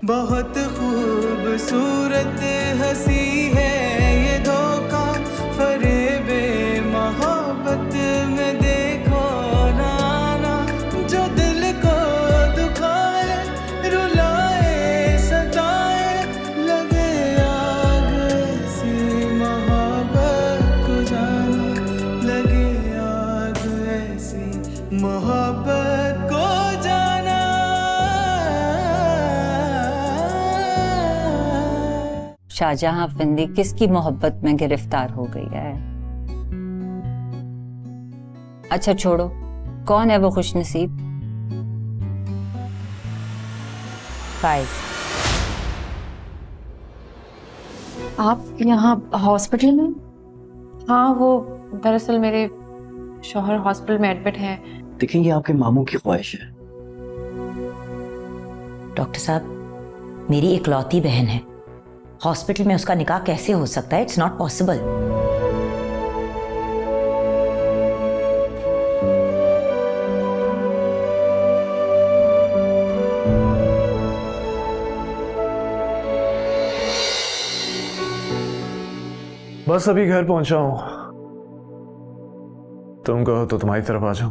बहुत खूबसूरत हंसी है ये धोखा फरेबे मोहब्बत में देखो नाना, जो दिल को दुखाए रुलाए सताए, लगे आग ऐसी मोहब्बत को जाना, लगे आग ऐसी मोहब्बत को जाना। शाहजहां अफंदी किसकी मोहब्बत में गिरफ्तार हो गई है? अच्छा छोड़ो, कौन है वो खुशनसीब? फाइज। आप यहाँ हॉस्पिटल में? हाँ, वो दरअसल मेरे शौहर हॉस्पिटल में एडमिट हैं। देखें, ये आपके मामू की ख्वाहिश है। डॉक्टर साहब, मेरी इकलौती बहन है, हॉस्पिटल में उसका निकाह कैसे हो सकता है? It's not possible. बस अभी घर पहुंचा हूं, तुम कहो तो तुम्हारी तरफ आ जाऊं।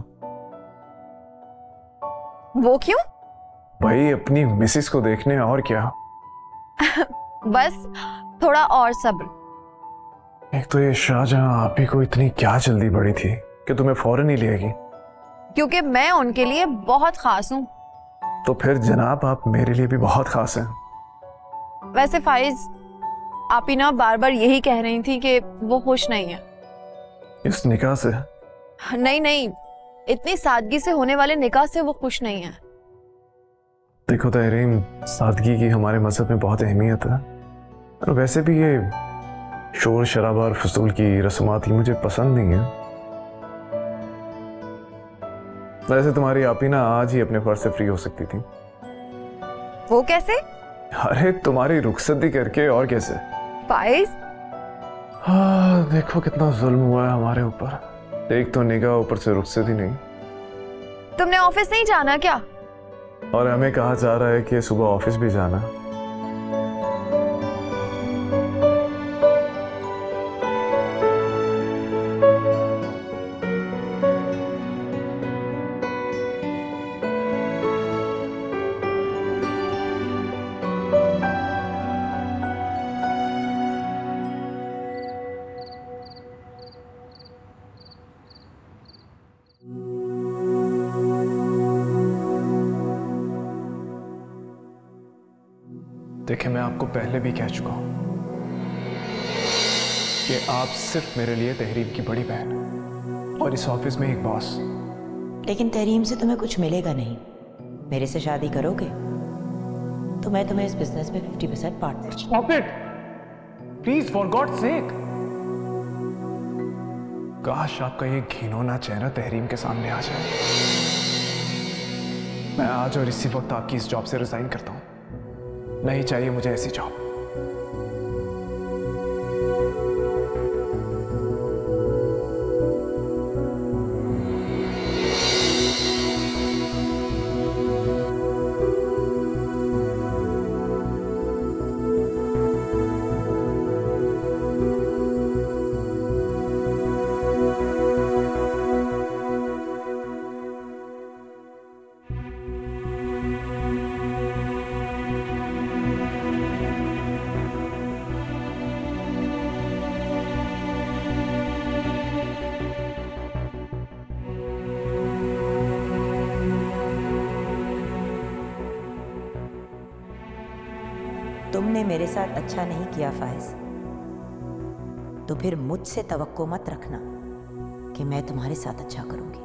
वो क्यों? भाई अपनी मिसेस को देखने, और क्या। बस थोड़ा और सब्र। एक तो ये शाहजहां आप ही को इतनी क्या जल्दी पड़ी थी कि तुम्हें फौरन ही लेगी? क्योंकि मैं उनके लिए बहुत खास हूँ। तो फिर जनाब आप मेरे लिए भी बहुत खास हैं। वैसे फाइज, आप ही ना बार बार यही कह रही थी कि वो खुश नहीं है। इस निकाह से? नहीं नहीं, इतनी सादगी से होने वाले निकाह से वो खुश नहीं है। देखो तहरीम, सादगी की हमारे मजहब में बहुत अहमियत है, और वैसे भी ये शोर शराबा और फजूल की रस्मात ही मुझे पसंद नहीं है। वैसे तुम्हारी आप ही ना आज ही अपने फर्ज से फ्री हो सकती थी। वो कैसे? अरे तुम्हारी रुखसती करके, और कैसे। फाइज, हाँ देखो कितना जुल्म हुआ है हमारे ऊपर। एक तो निगाह, ऊपर से रुखसती नहीं। तुमने ऑफिस नहीं जाना क्या? और हमें कहा जा रहा है कि सुबह ऑफिस भी जाना। देखिए, मैं आपको पहले भी कह चुका हूं कि आप सिर्फ मेरे लिए तहरीम की बड़ी बहन हैं और इस ऑफिस में एक बॉस। लेकिन तहरीम से तुम्हें कुछ मिलेगा नहीं। मेरे से शादी करोगे तो मैं तुम्हें इस बिजनेस में 50% partner. Stop it please, for God sake. काश आपका ये घिनौना चेहरा तहरीम के सामने आ जाए। मैं आज और इसी वक्त आपकी इस जॉब से रिजाइन करता हूं। नहीं चाहिए मुझे ऐसी जॉब। तुमने मेरे साथ अच्छा नहीं किया फाइज, तो फिर मुझसे तवक्को मत रखना कि मैं तुम्हारे साथ अच्छा करूंगी।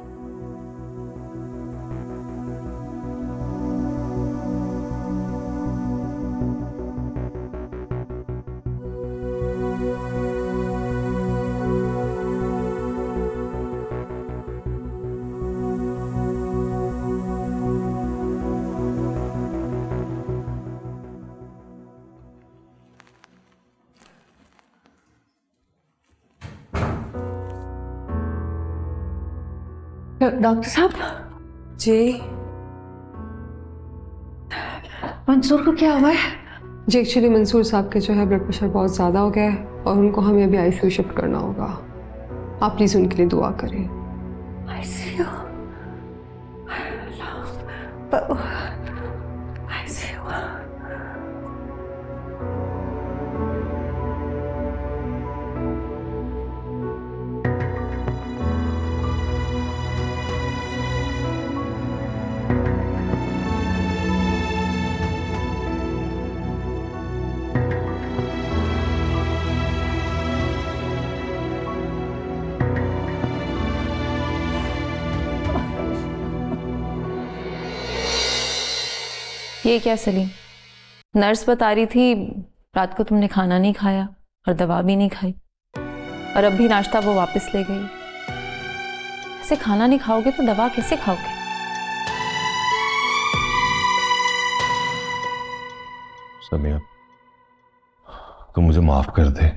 डॉक्टर साहब जी, मंसूर को क्या हुआ है? जी एक्चुअली मंसूर साहब के जो है ब्लड प्रेशर बहुत ज़्यादा हो गया है और उनको हमें अभी आईसीयू शिफ्ट करना होगा। आप प्लीज़ उनके लिए दुआ करें। ICU, ICU. ये क्या सलीम, नर्स बता रही थी रात को तुमने खाना नहीं खाया और दवा भी नहीं खाई और अब भी नाश्ता वो वापस ले गई। ऐसे खाना नहीं खाओगे तो दवा कैसे खाओगे? समिया, तू मुझे माफ कर दे।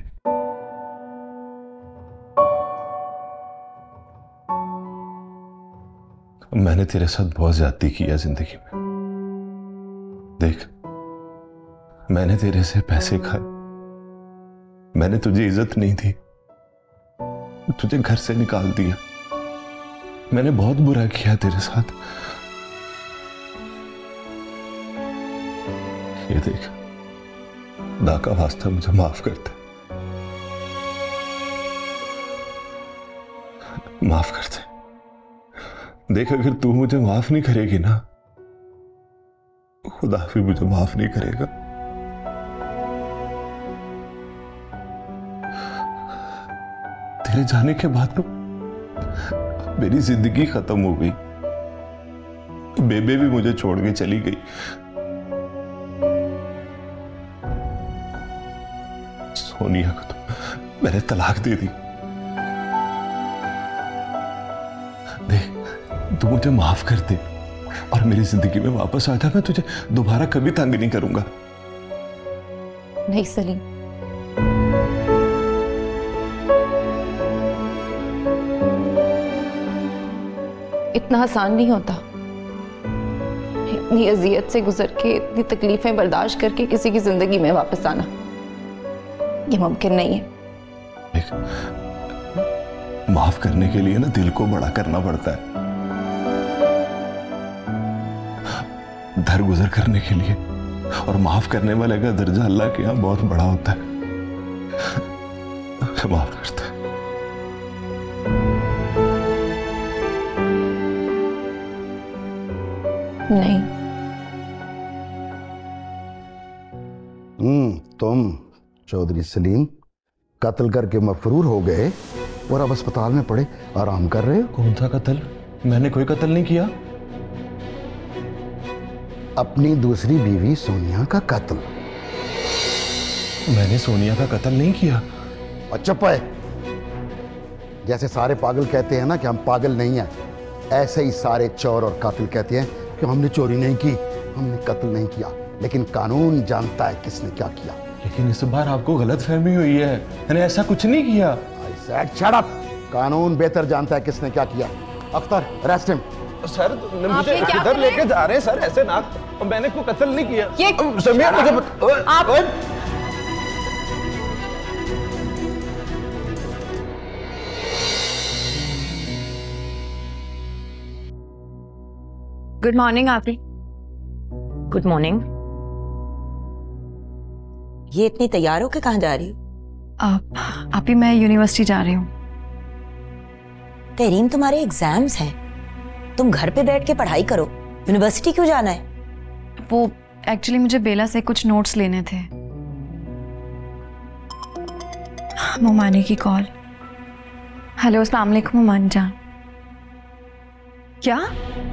मैंने तेरे साथ बहुत ज्यादती की है जिंदगी में। देख, मैंने तेरे से पैसे खाए, मैंने तुझे इज्जत नहीं दी, तुझे घर से निकाल दिया। मैंने बहुत बुरा किया तेरे साथ। ये देख, खुदा का वास्ता मुझे माफ कर दे, माफ कर दे। देख, अगर तू मुझे माफ नहीं करेगी ना, खुदा भी मुझे माफ नहीं करेगा। तेरे जाने के बाद तो मेरी जिंदगी खत्म हो गई। बेबे भी मुझे छोड़ के चली गई। सोनिया को तो मैंने तलाक दे दी। देख, तू मुझे माफ कर दे और मेरी जिंदगी में वापस आ जा। मैं तुझे दोबारा कभी तंग नहीं करूंगा। नहीं सलीम, इतना आसान नहीं होता। इतनी अजियत से गुजर के, इतनी तकलीफें बर्दाश्त करके किसी की जिंदगी में वापस आना ये मुमकिन नहीं है। देख, माफ करने के लिए ना दिल को बड़ा करना पड़ता है। दर गुजर करने के लिए और माफ करने वाले का दर्जा अल्लाह के यहां बहुत बड़ा होता है। माफ करता है। नहीं, तुम चौधरी सलीम कत्ल करके मफरूर हो गए और अब अस्पताल में पड़े आराम कर रहे हो। कौन सा कत्ल? मैंने कोई कत्ल नहीं किया। अपनी दूसरी बीवी सोनिया का कत्ल। मैंने सोनिया का कत्ल नहीं किया। और चुप है। जैसे सारे पागल कहते हैं ना कि हम पागल नहीं हैं, ऐसे ही सारे चोर और कातिल कहते हैं कि हमने चोरी नहीं की, हमने कत्ल नहीं किया। लेकिन कानून जानता है किसने क्या किया। लेकिन इस बार आपको गलतफहमी हुई है, मैंने ऐसा कुछ नहीं किया। I said shut up। कानून बेहतर जानता है किसने क्या किया। Akhtar, arrest him. सर, मुझे किधर लेके जा रहे हैं सर? ऐसे ना, मैंने कोई कत्ल नहीं किया। ये समीर, मुझे आप गुड मॉर्निंग आपी। Good morning. ये इतनी तैयार होके कहाँ जा रही हो? आपी, मैं यूनिवर्सिटी जा रही हूँ। तहरीम, तुम्हारे एग्जाम्स हैं, तुम घर पे बैठ के पढ़ाई करो। यूनिवर्सिटी क्यों जाना है? वो एक्चुअली मुझे बेला से कुछ नोट्स लेने थे। मोमानी की कॉल। हेलो, अस्सलाम वालेकुम मोमानी जान। क्या?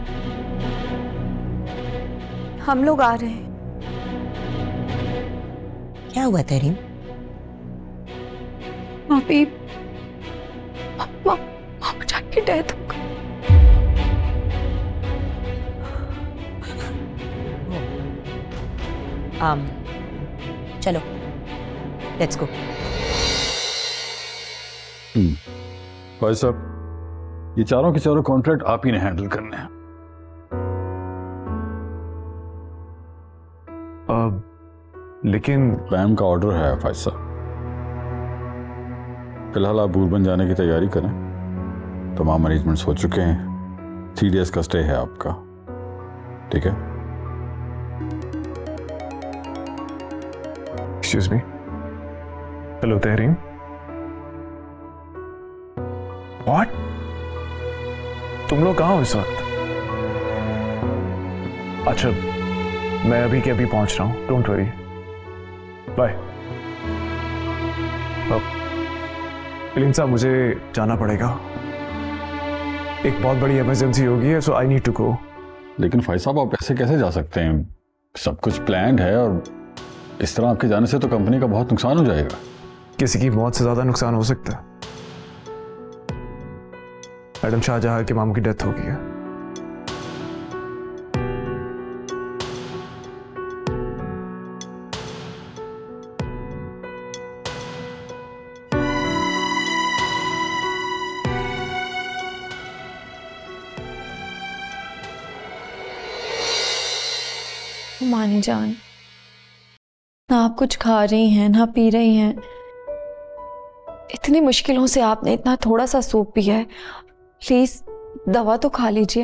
हम लोग आ रहे हैं। क्या हुआ तहरीम? माफी, मामा जान की डेथ हो गई। चलो, लेट्स गो। भाई साहब, ये चारों के चारों कॉन्ट्रैक्ट आप ही ने हैंडल करने हैं। लेकिन क्राइम का ऑर्डर है फाइज साहब। फिलहाल आप बूरबन जाने की तैयारी करें, तमाम अरेंजमेंट्स हो चुके हैं। 3 डेज का स्टे है आपका, ठीक है? Excuse me. Hello Tehreem. What? तुम लोग कहाँ हो इस वक्त? अच्छा, मैं अभी के अभी पहुंच रहा हूं, डोंट वरी। बाय। इलिम साहब, मुझे जाना पड़ेगा, एक बहुत बड़ी इमरजेंसी होगी है, सो आई नीड टू गो। लेकिन फाइज साहब, आप ऐसे कैसे जा सकते हैं? सब कुछ प्लान्ड है और इस तरह आपके जाने से तो कंपनी का बहुत नुकसान हो जाएगा। किसी की मौत से ज्यादा नुकसान हो सकता है। मैडम शाहजहां के मामू की डेथ हो गई है। मानी जान, ना आप कुछ खा रही हैं ना पी रही हैं। इतनी मुश्किलों से आपने इतना थोड़ा सा सूप पिया है, प्लीज दवा तो खा लीजिए।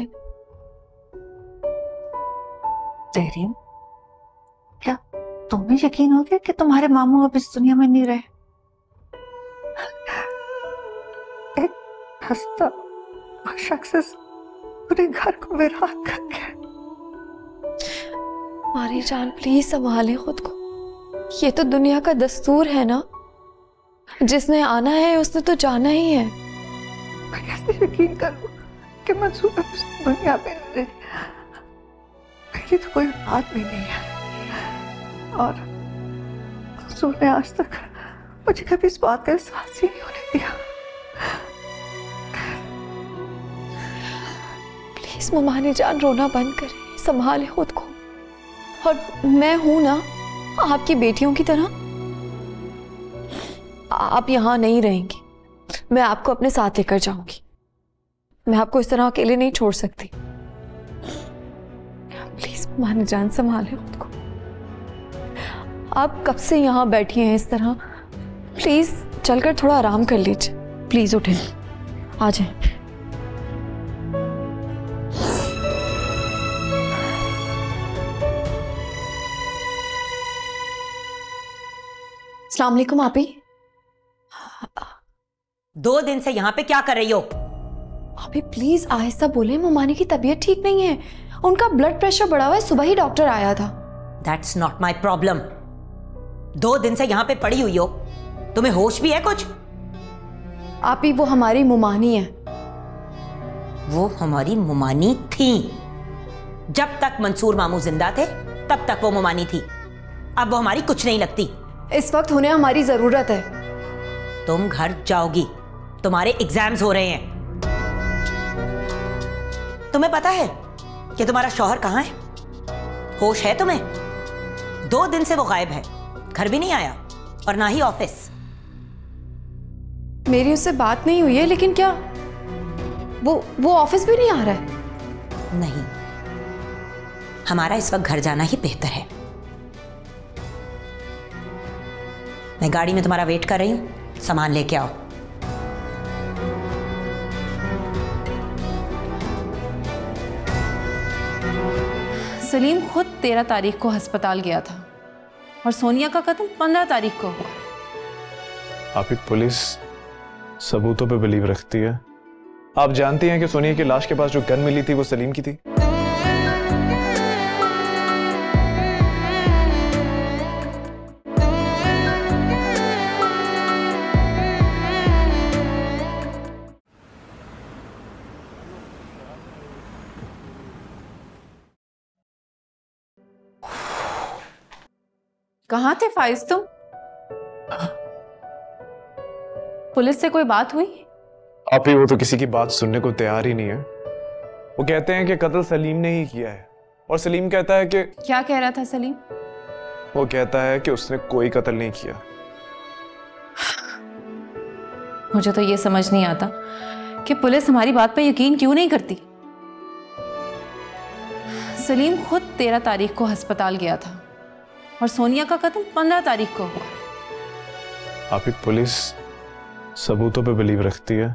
तहरीम, क्या तुम्हें यकीन हो गया कि तुम्हारे मामू अब इस दुनिया में नहीं रहे? एक हंसता शख्स पूरे घर को वीरान कर गया। मानी जान, प्लीज संभाले खुद को। ये तो दुनिया का दस्तूर है ना, जिसने आना है उसने तो जाना ही है। मैं कैसे यकीन करूं कि मंसूर इस दुनिया में रहे? मेरी तो कोई औलाद भी नहीं है और मंसूर ने आज तक मुझे कभी इस बात का एहसास ही नहीं होने दिया। प्लीज मानी जान, रोना बंद करें, संभाले खुद को। और मैं हूं ना आपकी बेटियों की तरह। आप यहां नहीं रहेंगी, मैं आपको अपने साथ लेकर जाऊंगी। मैं आपको इस तरह अकेले नहीं छोड़ सकती। प्लीज मानी जान, संभाले खुद को। आप कब से यहां बैठी हैं इस तरह? प्लीज चलकर थोड़ा आराम कर लीजिए। प्लीज उठें, आ जाएं। अस्सलाम वालेकुम आपी। 2 दिन से यहाँ पे क्या कर रही हो? आपी प्लीज आहिस्ता बोले, मुमानी की तबीयत ठीक नहीं है, उनका ब्लड प्रेशर बढ़ा हुआ है, सुबह ही डॉक्टर आया था। That's not my problem। 2 दिन से यहाँ पे पड़ी हुई हो, तुम्हें होश भी है कुछ? आपी वो हमारी मुमानी है। वो हमारी मुमानी थी। जब तक मंसूर मामू जिंदा थे तब तक वो मुमानी थी। अब वो हमारी कुछ नहीं लगती। इस वक्त उन्हें हमारी जरूरत है। तुम घर जाओगी, तुम्हारे एग्जाम्स हो रहे हैं। तुम्हें पता है कि तुम्हारा शौहर कहाँ है? होश है तुम्हें? 2 दिन से वो गायब है, घर भी नहीं आया और ना ही ऑफिस। मेरी उससे बात नहीं हुई है, लेकिन क्या वो ऑफिस भी नहीं आ रहा है? नहीं, हमारा इस वक्त घर जाना ही बेहतर है। मैं गाड़ी में तुम्हारा वेट कर रही हूं, सामान लेके आओ। सलीम खुद 13 तारीख को अस्पताल गया था और सोनिया का कत्ल 15 तारीख को। आप ही पुलिस सबूतों पे बिलीव रखती है। आप जानती हैं कि सोनिया की लाश के पास जो गन मिली थी वो सलीम की थी। कहाँ थे फाइज तुम? पुलिस से कोई बात हुई? आप ही वो तो किसी की बात सुनने को तैयार ही नहीं है। वो कहते हैं कि कत्ल सलीम ने ही किया है और सलीम कहता है कि क्या कह रहा था सलीम? वो कहता है कि उसने कोई कत्ल नहीं किया। मुझे तो ये समझ नहीं आता कि पुलिस हमारी बात पर यकीन क्यों नहीं करती। सलीम खुद 13 तारीख को अस्पताल गया था और सोनिया का कत्ल 15 तारीख को हुआ। आप ही पुलिस सबूतों पे बिलीव रखती है।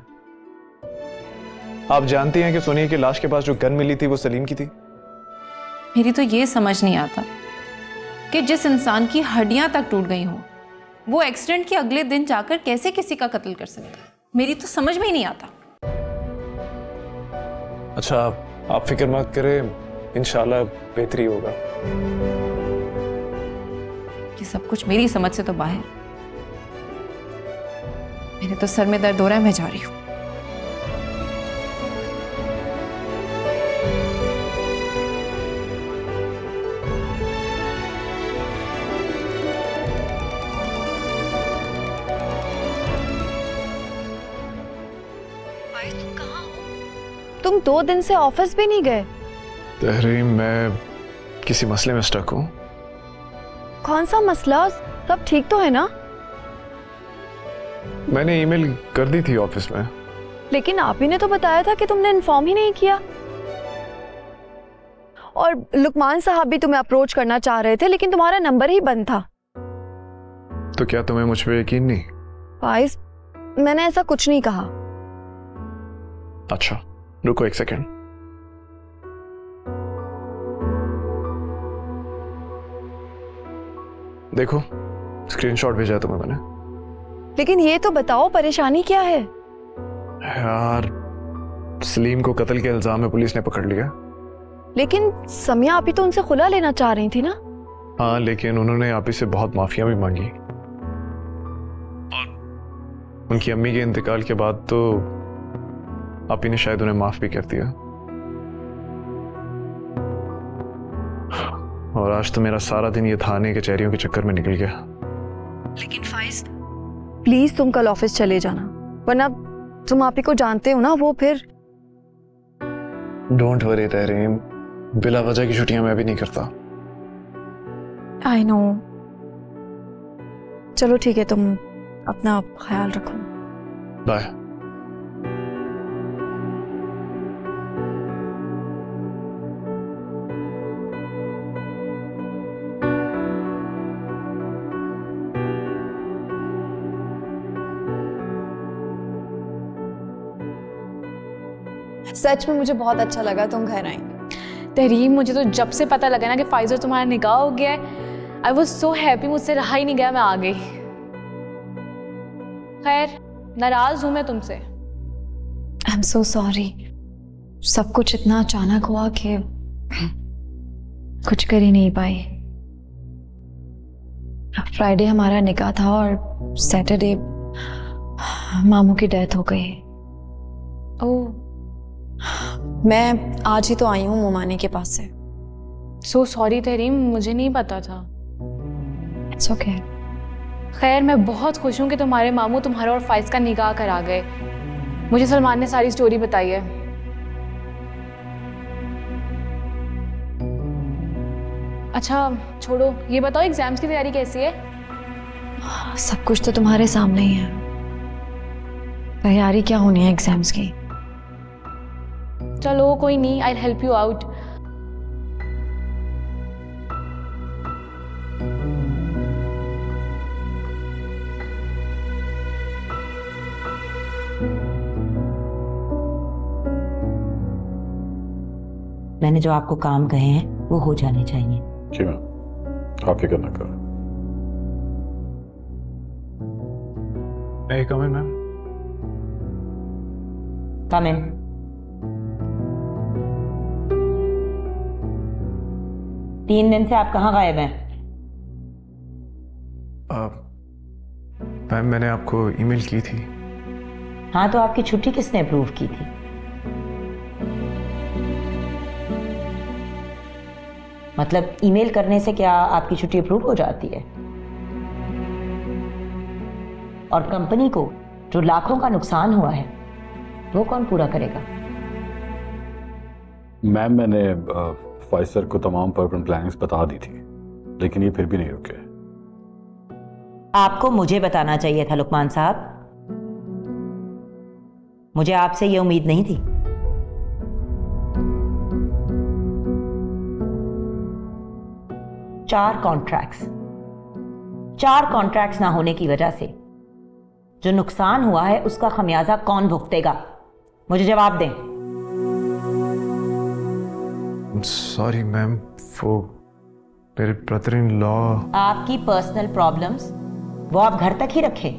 आप जानती हैं कि सोनिया की लाश के पास जो गन मिली थी वो सलीम की थी। मेरी तो ये समझ नहीं आता कि जिस इंसान की हड्डियां तक टूट गई हो वो एक्सीडेंट के अगले दिन जाकर कैसे किसी का कत्ल कर सकता है। मेरी तो समझ में ही नहीं आता। अच्छा आप फिक्र मत करें, इंशाल्लाह बेहतरी होगा। ये सब कुछ मेरी समझ से तो बाहर। मेरे तो सर में दर्द हो रहा है, मैं जा रही हूँ। तुम 2 दिन से ऑफिस भी नहीं गए। तहरीम मैं किसी मसले में स्टक हूँ। कौन सा मसला? सब ठीक तो है ना? मैंने ईमेल कर दी थी ऑफिस में। लेकिन आप ही ने तो बताया था कि तुमने इन्फॉर्म ही नहीं किया। और लुकमान साहब भी तुम्हें अप्रोच करना चाह रहे थे लेकिन तुम्हारा नंबर ही बंद था। तो क्या तुम्हें मुझ पे यकीन नहीं? फाइज, मैंने ऐसा कुछ नहीं कहा। अच्छा रुको एक सेकेंड। देखो स्क्रीनशॉट भेजा है तुम्हें मैंने। लेकिन ये तो बताओ परेशानी क्या है? यार सलीम को कत्ल के इल्जाम में पुलिस ने पकड़ लिया। लेकिन समिया आप ही तो उनसे खुला लेना चाह रही थी ना? हाँ लेकिन उन्होंने आप ही से बहुत माफिया भी मांगी और उनकी अम्मी के इंतकाल के बाद तो आप ही ने शायद उन्हें माफ भी कर दिया। और आज तो मेरा सारा दिन ये थाने कचहरियों के चक्कर में निकल गया। लेकिन फाइज प्लीज तुम कल ऑफिस चले जाना, वरना तुम आप ही को जानते हो ना, वो फिर। डोंट वरी तहरीम, बिला वजह की छुट्टियां मैं भी नहीं करता। I know. चलो ठीक है, तुम अपना ख्याल रखो। बाय। सच में मुझे बहुत अच्छा लगा तुम घर आई। तहरीम, मुझे तो जब से पता लगा ना कि फाइज और तुम्हारा निकाह हो गया है, आई वॉज सो हैप्पी, मुझसे रहा ही नहीं गया, मैं आ गई। खैर नाराज हूं मैं तुमसे। I am so sorry. सब कुछ इतना अचानक हुआ कि कुछ कर ही नहीं पाई। फ्राइडे हमारा निकाह था और सैटरडे मामू की डेथ हो गई। ओह, मैं आज ही तो आई हूँ मोमानी के पास से। सो सॉरी तहरीम, मुझे नहीं पता था। It's okay. खैर मैं बहुत खुश हूँ कि तुम्हारे मामू तुम्हारा और फाइज का निकाह करा गए। मुझे सलमान ने सारी स्टोरी बताई है। अच्छा छोड़ो, ये बताओ एग्जाम्स की तैयारी कैसी है? सब कुछ तो तुम्हारे सामने ही है। तैयारी क्या होनी है एग्जाम्स की? चलो कोई नहीं, आई हेल्प यू आउट। मैंने जो आपको काम कहे हैं वो हो जाने चाहिए। जी मैम, आप फिक्र ना करें। May I come in, ma'am? Come in. तीन दिन से आप कहाँ गायब हैं? मैम मैंने आपको ईमेल की थी। हाँ तो आपकी छुट्टी किसने अप्रूव की थी? मतलब ईमेल करने से क्या आपकी छुट्टी अप्रूव हो जाती है? और कंपनी को जो लाखों का नुकसान हुआ है वो कौन पूरा करेगा? मैम मैंने फाइज सर को तमाम पर्पन प्लानिंग्स बता दी थी, लेकिन ये फिर भी नहीं रुके। आपको मुझे बताना चाहिए था लुकमान साहब। मुझे आपसे ये उम्मीद नहीं थी। 4 कॉन्ट्रैक्ट्स ना होने की वजह से जो नुकसान हुआ है उसका खमियाजा कौन भुगतेगा? मुझे जवाब दें। सॉरी मैम, वो मेरे ब्रदर इन लॉ। आपकी पर्सनल प्रॉब्लम्स वो आप घर तक ही रखें।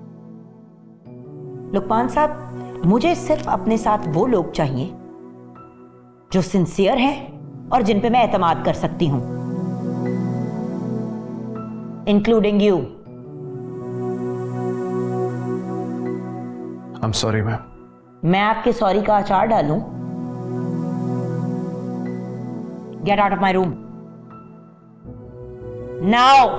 लुकमान साहब, मुझे सिर्फ अपने साथ वो लोग चाहिए जो सिंसियर हैं और जिन पे मैं एतमाद कर सकती हूं, including you. I'm sorry ma'am. मैं आपके सॉरी का अचार डालूं? Get out of my room now.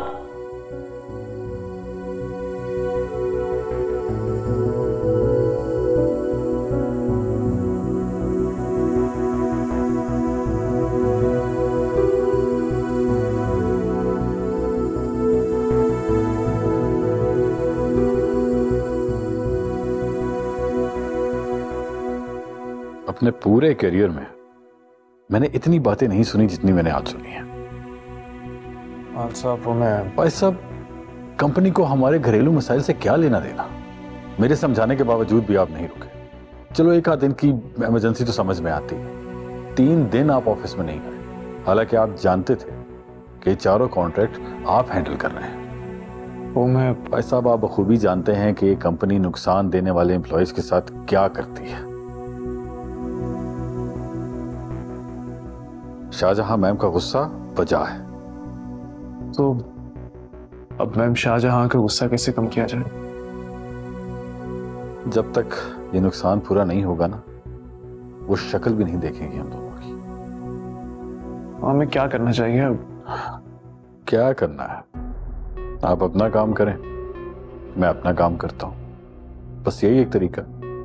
अपने पूरे करियर में मैंने इतनी बातें नहीं सुनी जितनी मैंने आज सुनी है। भाई साहब, कंपनी को हमारे घरेलू मसाइल से क्या लेना देना? मेरे समझाने के बावजूद भी आप नहीं रुके। चलो एक आध दिन की इमरजेंसी तो समझ में आती है, 3 दिन आप ऑफिस में नहीं गए, हालांकि आप जानते थे कि 4 कॉन्ट्रैक्ट आप हैंडल कर रहे हैं। वो मैं भाई साहब, आप बखूबी जानते हैं कि ये कंपनी नुकसान देने वाले एम्प्लॉयज के साथ क्या करती है। शाहजहां मैम का गुस्सा वजह है। तो अब मैम शाहजहां का गुस्सा कैसे कम किया जाए? जब तक ये नुकसान पूरा नहीं होगा ना, वो शक्ल भी नहीं देखेंगे हम दोनों की। हमें क्या करना चाहिए अब? क्या करना है? आप अपना काम करें, मैं अपना काम करता हूं, बस यही एक तरीका।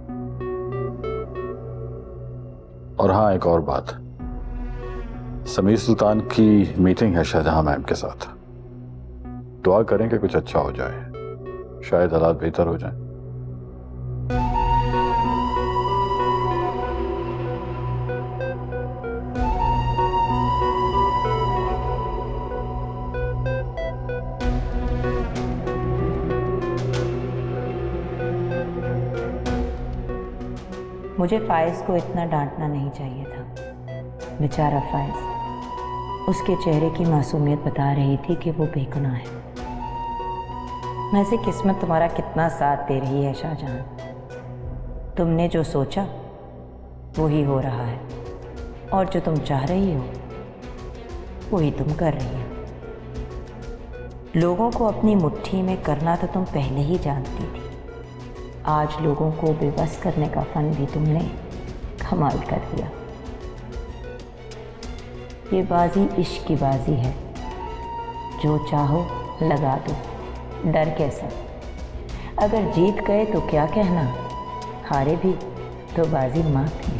और हाँ, एक और बात, समीर सुल्तान की मीटिंग है शाहजहां मैम के साथ। दुआ करें कि कुछ अच्छा हो जाए, शायद हालात बेहतर हो जाए। मुझे फाइज को इतना डांटना नहीं चाहिए था। बेचारा फाइज, उसके चेहरे की मासूमियत बता रही थी कि वो बेगुनाह है। वैसे किस्मत तुम्हारा कितना साथ दे रही है शाहजहां। तुमने जो सोचा वही हो रहा है, और जो तुम चाह रही हो वही तुम कर रही हो। लोगों को अपनी मुट्ठी में करना तो तुम पहले ही जानती थी, आज लोगों को बेबस करने का फन भी तुमने कमाल कर दिया। ये बाजी इश्क की बाजी है, जो चाहो लगा दो, डर कैसा? अगर जीत गए तो क्या कहना, हारे भी तो बाजी माँ थी।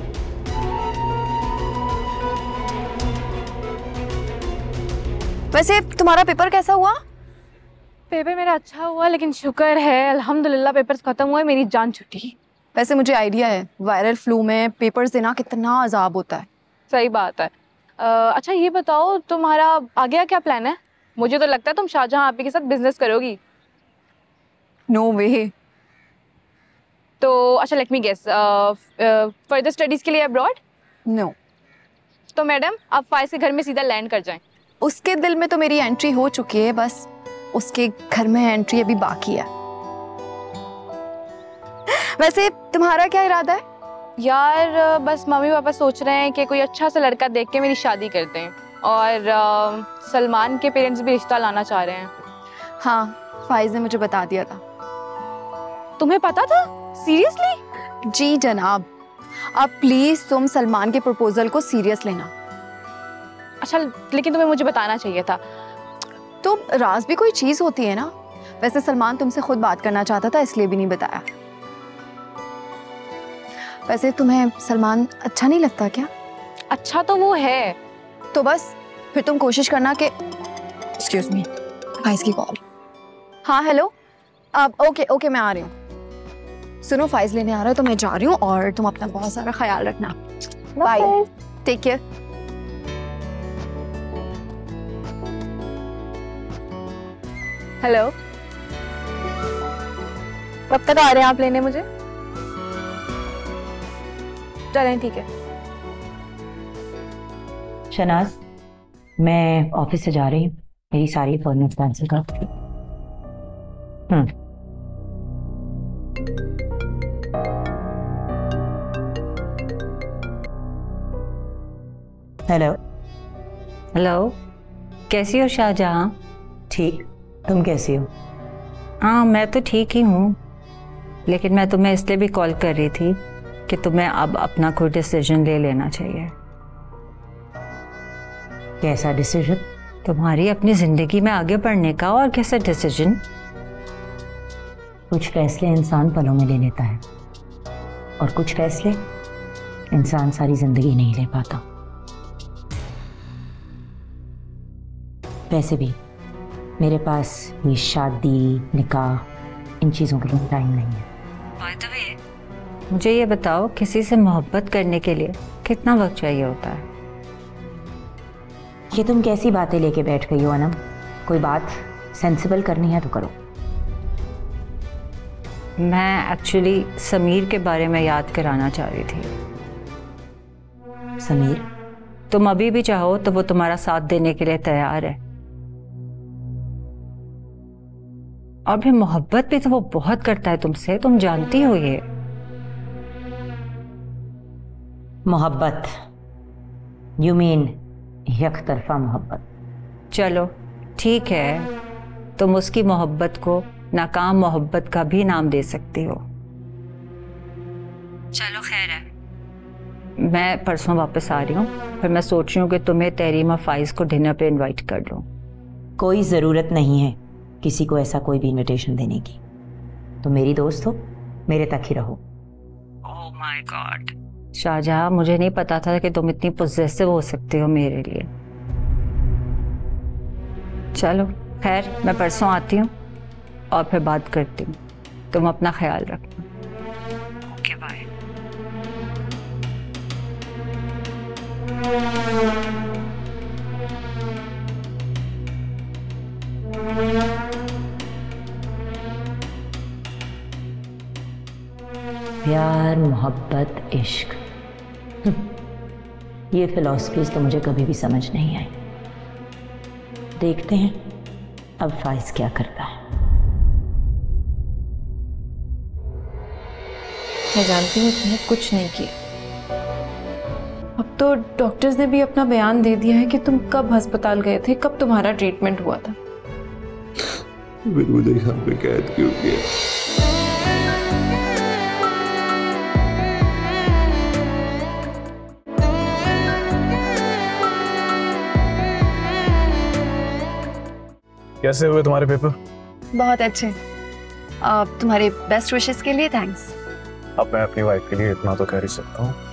वैसे तुम्हारा पेपर कैसा हुआ? पेपर मेरा अच्छा हुआ, लेकिन शुक्र है अल्हम्दुलिल्लाह पेपर्स खत्म हुए, मेरी जान छुट्टी। वैसे मुझे आइडिया है, वायरल फ्लू में पेपर्स देना कितना अजाब होता है। सही बात है। अच्छा ये बताओ, तुम्हारा आगे क्या प्लान है? मुझे तो लगता है तुम शाहजहां आपी के साथ बिजनेस करोगी। No way. तो अच्छा let me guess, further studies के लिए अब्रॉड? नो। तो मैडम आप फाइज के घर में सीधा लैंड कर जाएं। उसके दिल में तो मेरी एंट्री हो चुकी है, बस उसके घर में एंट्री अभी बाकी है। वैसे तुम्हारा क्या इरादा है? यार बस मम्मी पापा सोच रहे हैं कि कोई अच्छा सा लड़का देख के मेरी शादी करते हैं, और सलमान के पेरेंट्स भी रिश्ता लाना चाह रहे हैं। हाँ, फाइज ने मुझे बता दिया था। तुम्हें पता था? सीरियसली? जी जनाब। अब प्लीज तुम सलमान के प्रपोजल को सीरियस लेना। अच्छा लेकिन तुम्हें मुझे बताना चाहिए था। तो राज भी कोई चीज होती है ना। वैसे सलमान तुमसे खुद बात करना चाहता था, इसलिए भी नहीं बताया। वैसे तुम्हें सलमान अच्छा नहीं लगता क्या? अच्छा तो वो है। तो बस फिर तुम कोशिश करना कि एक्सक्यूज मी, फाइज की कॉल। हाँ हेलो, अब ओके मैं आ रही हूँ। सुनो, फाइज लेने आ रहा है तो मैं जा रही हूँ, और तुम अपना बहुत सारा ख्याल रखना। Bye, take care. हेलो, कब तक आ रहे हैं आप लेने मुझे? चलें ठीक है। शनाज, मैं ऑफिस से जा रही हूँ, मेरी सारी अपॉइंटमेंट्स कैंसिल कर। हेलो। हेलो, कैसी हो शाहजहां? ठीक, तुम कैसी हो? हाँ, मैं तो ठीक ही हूँ, लेकिन मैं तुम्हें इसलिए भी कॉल कर रही थी कि तुम्हें अब अपना कोई डिसीजन ले लेना चाहिए। कैसा डिसीजन? तुम्हारी अपनी जिंदगी में आगे बढ़ने का। और कैसा डिसीजन? कुछ फैसले इंसान पलों में ले लेता है और कुछ फैसले इंसान सारी जिंदगी नहीं ले पाता। वैसे भी मेरे पास ये शादी, निकाह, इन चीज़ों के लिए टाइम नहीं है। बाय द वे, मुझे ये बताओ, किसी से मोहब्बत करने के लिए कितना वक्त चाहिए होता है? ये तुम कैसी बातें लेके बैठ गई हो अनम? कोई बात सेंसिबल करनी है तो करो। मैं एक्चुअली समीर के बारे में याद कराना चाह रही थी। समीर? तुम अभी भी चाहो तो वो तुम्हारा साथ देने के लिए तैयार है। और भी मोहब्बत भी तो वो बहुत करता है तुमसे, तुम जानती हो ये। मोहब्बत? यू मीन एक तरफा मोहब्बत? चलो ठीक है, तुम उसकी मोहब्बत को नाकाम मोहब्बत का भी नाम दे सकती हो। चलो खैर है, मैं परसों वापस आ रही हूँ, फिर मैं सोच रही हूँ कि तुम्हें तहरीम और फाइज को डिनर पे इनवाइट कर लूँ। कोई ज़रूरत नहीं है किसी को ऐसा कोई भी इनविटेशन देने की। तो मेरी दोस्त हो, मेरे तक ही रहो। ओह माय गॉड शाहजहां, मुझे नहीं पता था कि तुम इतनी पॉजेसिव हो सकती हो मेरे लिए। चलो खैर, मैं परसों आती हूँ और फिर बात करती हूँ। तुम अपना ख्याल रखना। Okay bye. प्यार, मोहब्बत, इश्क, ये फिलॉसफीज तो मुझे कभी भी समझ नहीं आई। देखते हैं अब फाइज क्या करता है। मैं जानती हूँ तुमने कुछ नहीं किया। अब तो डॉक्टर्स ने भी अपना बयान दे दिया है कि तुम कब अस्पताल गए थे, कब तुम्हारा ट्रीटमेंट हुआ था। फिर मुझे यहाँ पे कैद क्यों किया? कैसे हुए तुम्हारे पेपर? बहुत अच्छे। तुम्हारे बेस्ट विशेस के लिए थैंक्स। अब मैं अपनी वाइफ के लिए इतना तो कह ही सकता हूँ।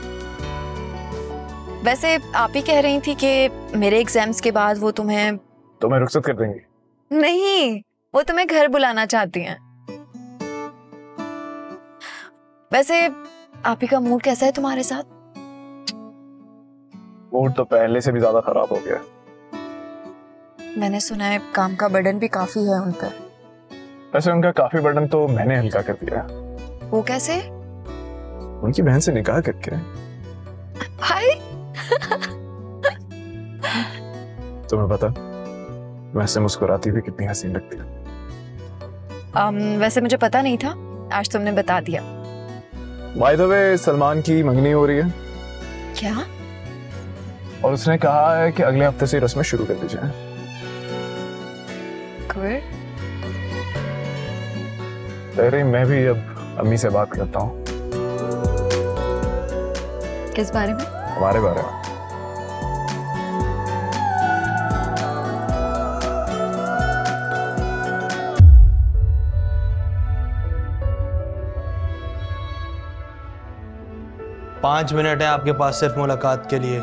वैसे आप ही कह रही थी कि मेरे एग्जाम्स के बाद वो तुम्हें रुखसत कर देंगी? नहीं, वो तुम्हें घर बुलाना चाहती हैं। वैसे आप ही का मूड कैसा है तुम्हारे साथ? मूड तो पहले से भी ज्यादा खराब हो गया। मैंने सुना है काम का बर्डन भी काफी है उन पर। वैसे उनका काफी बर्डन तो मैंने हल्का कर दिया। वो कैसे? उनकी बहन से निकाह करके। हाय तुम्हें पता वैसे मुस्कुराती हुई कितनी हसीन लगती है। वैसे मुझे पता नहीं था, आज तुमने बता दिया। बाय द वे, सलमान की मंगनी हो रही है। क्या? और उसने कहा है कि अगले हफ्ते से रस्में शुरू कर दी जाएं। तेरे मैं भी अब अम्मी से बात करता हूँ। किस बारे में? हमारे बारे में। पांच मिनट है आपके पास सिर्फ मुलाकात के लिए।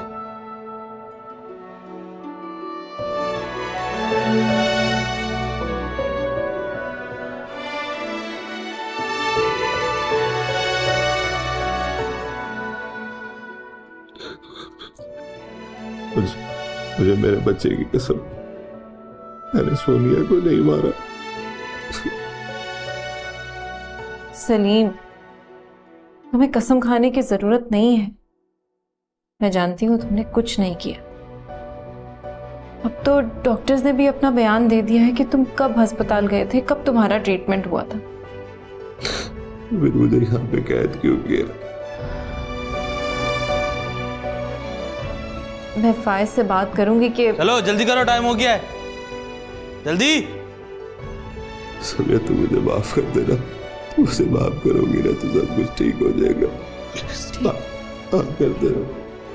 मुझे मेरे बच्चे की कसम, मैंने सोनिया को नहीं मारा। सलीम, तुम्हें कसम खाने की जरूरत नहीं है। मैं जानती हूँ तुमने कुछ नहीं किया। अब तो डॉक्टर्स ने भी अपना बयान दे दिया है कि तुम कब अस्पताल गए थे, कब तुम्हारा ट्रीटमेंट हुआ था। फिर मुझे यहाँ पे कैद क्यों किया? मैं फायज से बात करूंगी कि चलो जल्दी करो, टाइम हो गया है, जल्दी। सोनिया, तू मुझे माफ कर देना। उसे माफ करोगी ना तो सब कुछ ठीक हो जाएगा। माफ कर देना।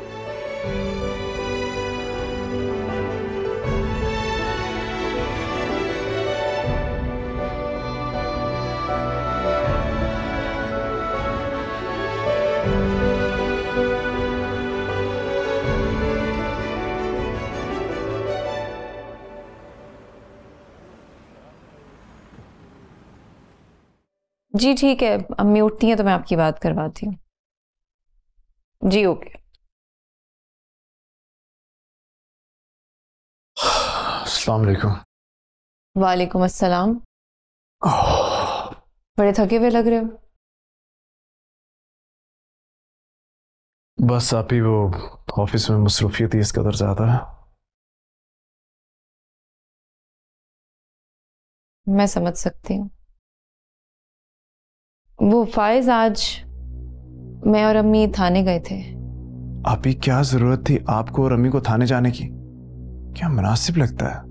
जी ठीक है, अम्मी उठती हैं तो मैं आपकी बात करवाती हूँ। जी ओके। अस्सलाम वालेकुम। वालेकुम अस्सलाम। बड़े थके हुए लग रहे हो। बस आप ही वो ऑफिस में मसरूफियत ही इस कदर ज्यादा है। मैं समझ सकती हूँ। वो फायज, आज मैं और अम्मी थाने गए थे। आप ही क्या जरूरत थी आपको और अम्मी को थाने जाने की? क्या मुनासिब लगता है?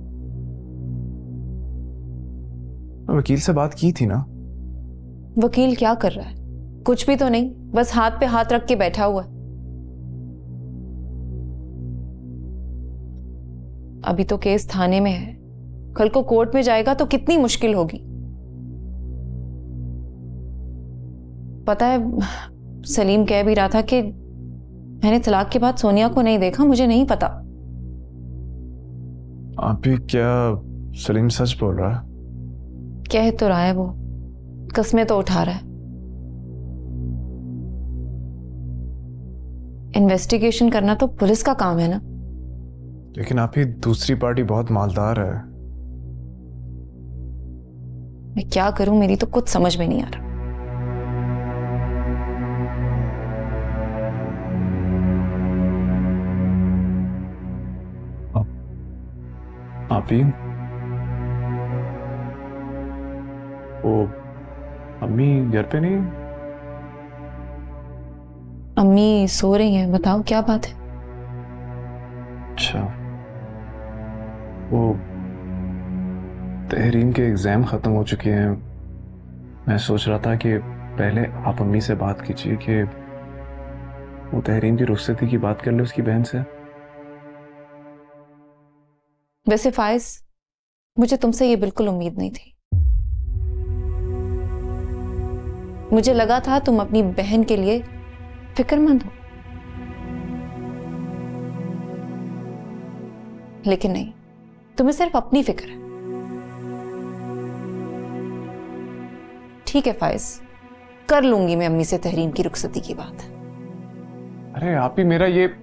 वकील से बात की थी ना? वकील क्या कर रहा है? कुछ भी तो नहीं, बस हाथ पे हाथ रख के बैठा हुआ है। अभी तो केस थाने में है, कल को कोर्ट में जाएगा तो कितनी मुश्किल होगी। पता है, सलीम कह भी रहा था कि मैंने तलाक के बाद सोनिया को नहीं देखा, मुझे नहीं पता। आप भी क्या सलीम सच बोल रहा है? कह तो रहा है वो, कस्में तो उठा रहा है। इन्वेस्टिगेशन करना तो पुलिस का काम है ना। लेकिन आप ही दूसरी पार्टी बहुत मालदार है। मैं क्या करूं, मेरी तो कुछ समझ में नहीं आ रहा। आप ही वो अम्मी घर पे नहीं? अम्मी सो रही हैं। बताओ क्या बात है? अच्छा, वो तहरीम के एग्जाम खत्म हो चुके हैं। मैं सोच रहा था कि पहले आप अम्मी से बात कीजिए कि वो तहरीम की रुखसती की बात कर ले उसकी बहन से। वैसे फायज, मुझे तुमसे ये बिल्कुल उम्मीद नहीं थी। मुझे लगा था तुम अपनी बहन के लिए फिक्रमंद हो, लेकिन नहीं, तुम्हें सिर्फ अपनी फिक्र है। ठीक है फायज, कर लूंगी मैं अम्मी से तहरीम की रुखसती की बात। अरे आप ही मेरा ये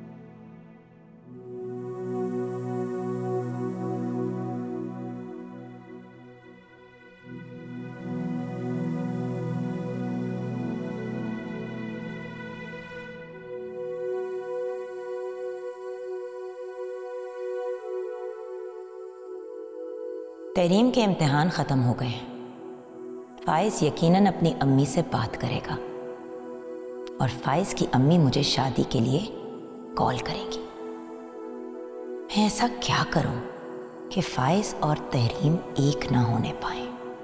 तहरीम के इम्तिहान ख़त्म हो गए हैं। फाइज यकीनन अपनी अम्मी से बात करेगा और फाइज की अम्मी मुझे शादी के लिए कॉल करेंगी। मैं ऐसा क्या करूं कि फाइज और तहरीम एक ना होने पाए।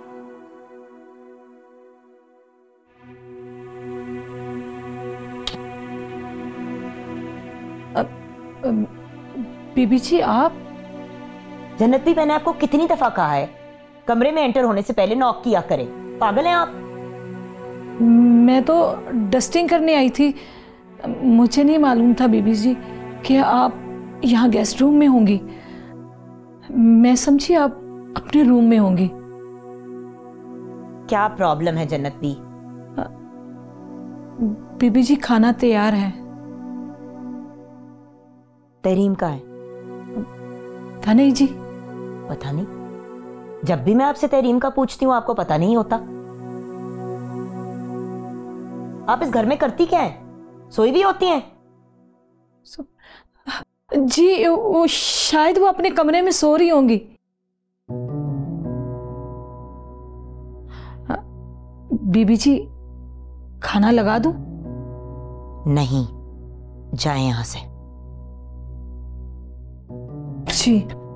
बीबी जी आप? जन्नत भी, मैंने आपको कितनी दफा कहा है कमरे में एंटर होने से पहले नॉक किया करें। पागल हैं आप? मैं तो डस्टिंग करने आई थी, मुझे नहीं मालूम था बीबी जी कि आप यहाँ गेस्ट रूम में होंगी। मैं समझी आप अपने रूम में होंगी। क्या प्रॉब्लम है जन्नत भी? बीबी जी खाना तैयार है। तहरीम का है? था नहीं जी। पता नहीं, जब भी मैं आपसे तहरीम का पूछती हूँ आपको पता नहीं होता। आप इस घर में करती क्या है? सोई भी होती हैं? जी वो शायद वो अपने कमरे में सो रही होंगी। बीबी जी खाना लगा दूं? नहीं, जाएं यहां से। जी।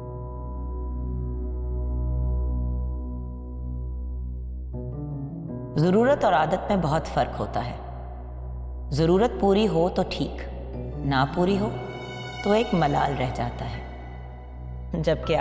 जरूरत और आदत में बहुत फर्क होता है। जरूरत पूरी हो तो ठीक, ना पूरी हो तो एक मलाल रह जाता है। जबकि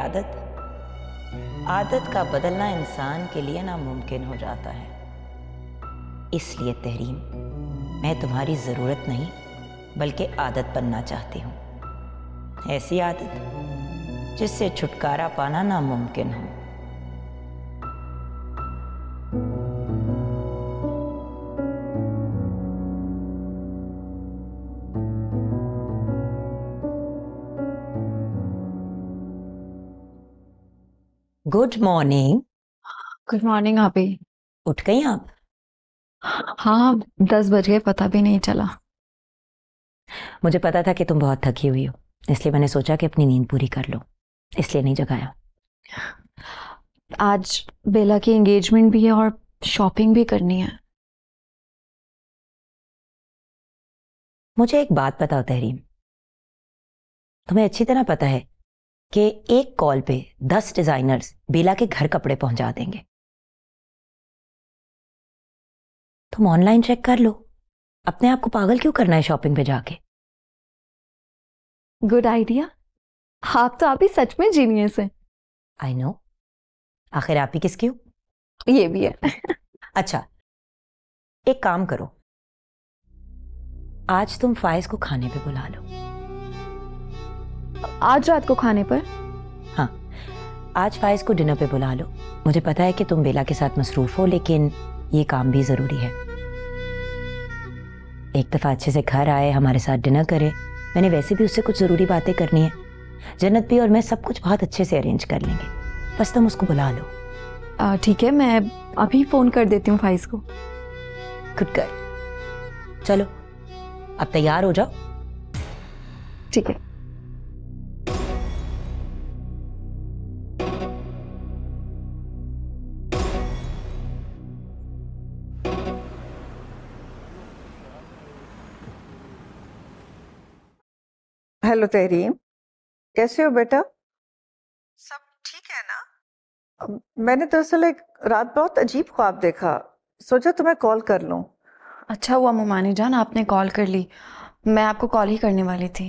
आदत का बदलना इंसान के लिए नामुमकिन हो जाता है। इसलिए तहरीम, मैं तुम्हारी जरूरत नहीं बल्कि आदत बनना चाहती हूँ। ऐसी आदत जिससे छुटकारा पाना नामुमकिन हो। Good morning. गुड मॉर्निंग भाभी। उठ गई आप? हाँ 10 बज गए, पता भी नहीं चला। मुझे पता था कि तुम बहुत थकी हुई हो, इसलिए मैंने सोचा कि अपनी नींद पूरी कर लो, इसलिए नहीं जगाया। आज बेला की एंगेजमेंट भी है और शॉपिंग भी करनी है। मुझे एक बात बताओ तहरीम, तुम्हें अच्छी तरह पता है कि एक कॉल पे 10 डिजाइनर्स बेला के घर कपड़े पहुंचा देंगे। तुम ऑनलाइन चेक कर लो, अपने आप को पागल क्यों करना है शॉपिंग पे जाके। Good idea. आप ही सच में जीनियस हैं। आई नो, आखिर आप ही किसकी हो? ये भी है। अच्छा, एक काम करो, आज तुम फाइज को खाने पे बुला लो। आज रात को खाने पर? हाँ, आज फाइज को डिनर पे बुला लो। मुझे पता है कि तुम बेला के साथ मसरूफ हो, लेकिन ये काम भी जरूरी है। एक दफा अच्छे से घर आए, हमारे साथ डिनर करे। मैंने वैसे भी उससे कुछ जरूरी बातें करनी है। जन्नत भी और मैं सब कुछ बहुत अच्छे से अरेंज कर लेंगे, बस तुम उसको बुला लो। ठीक है, मैं अभी फोन कर देती हूँ फाइज को। Good girl. चलो अब तैयार हो जाओ। ठीक है। हेलो तहरीम, कैसे हो बेटा? सब ठीक है ना? मैंने दरअसल एक रात बहुत अजीब ख्वाब देखा, सोचा तुम्हें कॉल कर लूं। अच्छा हुआ मुमानी जान आपने कॉल कर ली, मैं आपको कॉल ही करने वाली थी।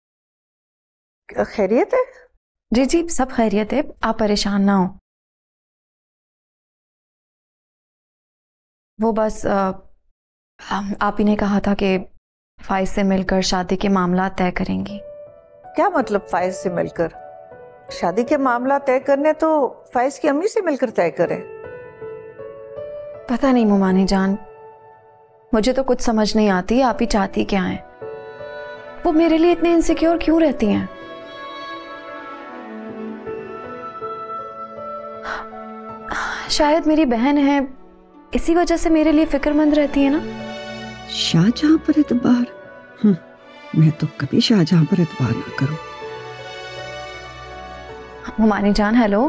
खैरियत है? जी जी सब खैरियत है, आप परेशान ना हो। वो बस आप ही ने कहा था कि फाइज से मिलकर शादी के मामला तय करेंगी। क्या मतलब फाइज से मिलकर? शादी के मामला तय करने तो फाइज की अम्मी से मिलकर तय करें। पता नहीं मुमानी जान, मुझे तो कुछ समझ नहीं आती आप ही चाहती क्या हैं। वो मेरे लिए इतने इनसिक्योर क्यों रहती हैं? शायद मेरी बहन है, इसी वजह से मेरे लिए फिक्रमंद रहती है ना। शाहजहां पर एतबार? मैं तो कभी शाहजहां पर एतबार ना करूं। हुमानी जान हेलो।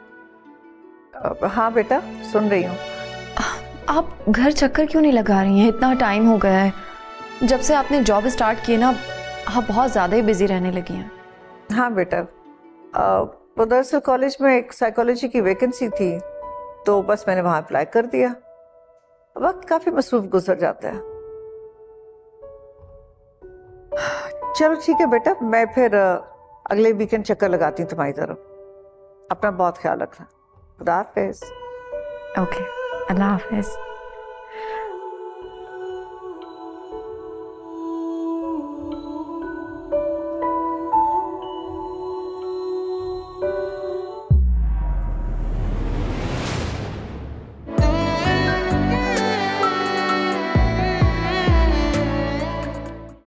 हाँ बेटा सुन रही हूँ। आप घर चक्कर क्यों नहीं लगा रही हैं? इतना टाइम हो गया है, जब से आपने जॉब स्टार्ट की ना आप बहुत ज़्यादा ही बिजी रहने लगी हैं। हाँ बेटा, वो दरअसल कॉलेज में एक साइकोलॉजी की वैकेंसी थी, तो बस मैंने वहाँ अप्लाई कर दिया। वक्त काफ़ी मसरूफ गुजर जाता है। चलो ठीक है बेटा, मैं फिर अगले वीकेंड चक्कर लगाती हूँ तुम्हारी तरफ। अपना बहुत ख्याल रखना। खुदा हाफिज। ओके, अल्लाह हाफिज।